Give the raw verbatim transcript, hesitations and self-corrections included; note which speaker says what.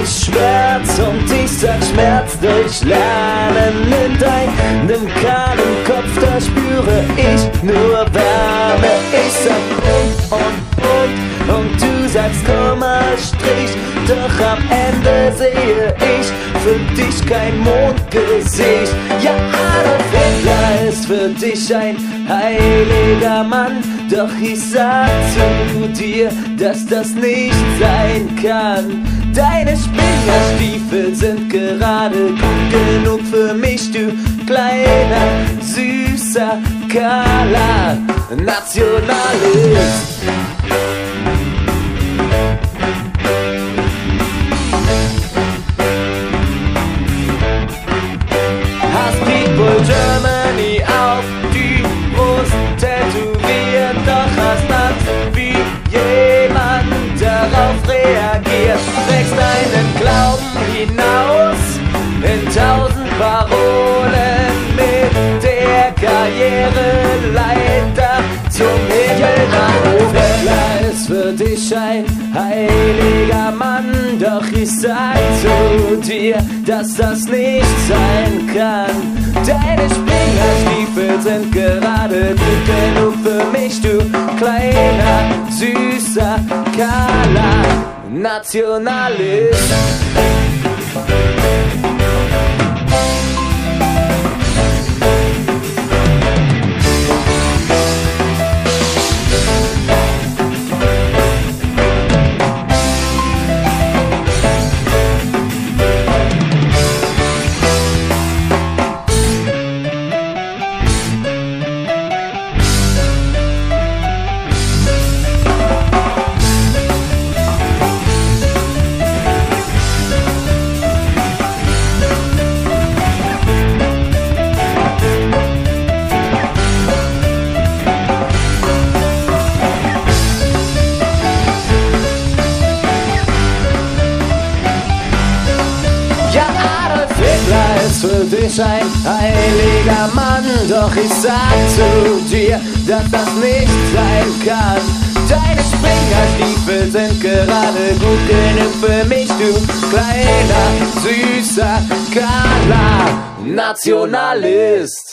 Speaker 1: ich Schmerz und ich sag Schmerz durch Lernen. In deinem kahlen Kopf, da spüre ich nur Wärme. Ich sag Punkt und Punkt und du sagst Komma, Strich. Doch am Ende sehe ich für dich kein Mondgesicht. Ja, Adolf Hitler ist für dich ein heiliger Mann. Doch ich sag zu dir, dass das nicht sein kann. Deine Springerstiefel sind gerade gut genug für mich, du kleiner, süßer, kahler Nationalist. Hast People Germany auf die Brust tätowiert, doch hast Angst, wie jemand darauf reagiert. Trägst deinen Glauben hinaus in tausend Parolen mit der Karriereleiter zum Himmel nach oben. Hitler ist für dich ein heiliger Mann, doch ich sag zu dir, dass das nicht sein kann. Deine Springerstiefel sind gerade gut genug für mich, du kleiner, süßer, kahler Nationalist. Für dich ein heiliger Mann, doch ich sag zu dir, dass das nicht sein kann. Deine Springerstiefel sind gerade gut genug für mich, du kleiner, süßer, kahler Nationalist.